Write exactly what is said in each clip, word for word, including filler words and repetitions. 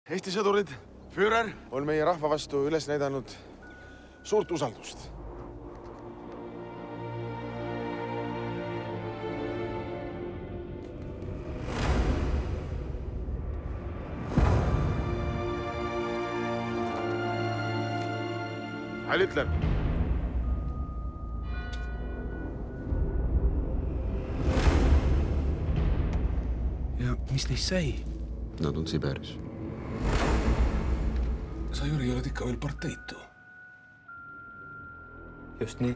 Eesti sõdurid, Führer on meie rahva vastu üles näidanud suurt usaldust. Heil Hitler! Ja mis neist sai? Nad on Siberis. Sa, Jüri, oled ikka veel parteitu. Just nii.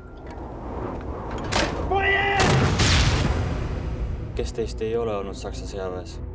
Kes teist ei ole olnud Saksa sõjaväes?